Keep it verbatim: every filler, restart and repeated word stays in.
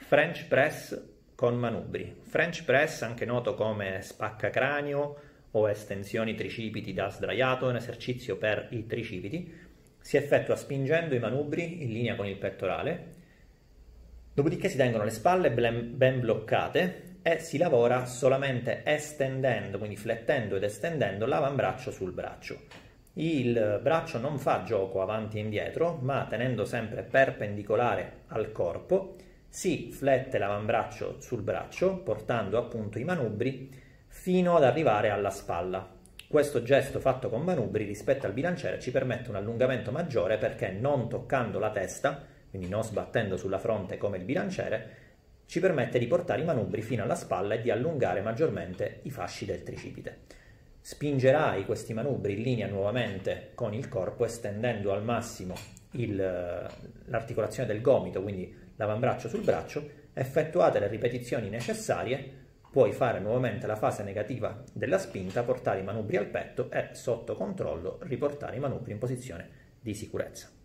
French press con manubri. French press, anche noto come spaccacranio o estensioni tricipiti da sdraiato, è un esercizio per i tricipiti. Si effettua spingendo i manubri in linea con il pettorale, dopodiché si tengono le spalle ben bloccate e si lavora solamente estendendo, quindi flettendo ed estendendo l'avambraccio sul braccio. Il braccio non fa gioco avanti e indietro, ma tenendo sempre perpendicolare al corpo, si flette l'avambraccio sul braccio, portando appunto i manubri fino ad arrivare alla spalla. Questo gesto fatto con manubri rispetto al bilanciere ci permette un allungamento maggiore perché non toccando la testa, quindi non sbattendo sulla fronte come il bilanciere, ci permette di portare i manubri fino alla spalla e di allungare maggiormente i fasci del tricipite. Spingerai questi manubri in linea nuovamente con il corpo, estendendo al massimo l'articolazione del gomito, quindi l'avambraccio sul braccio. Effettuate le ripetizioni necessarie, puoi fare nuovamente la fase negativa della spinta, portare i manubri al petto e sotto controllo riportare i manubri in posizione di sicurezza.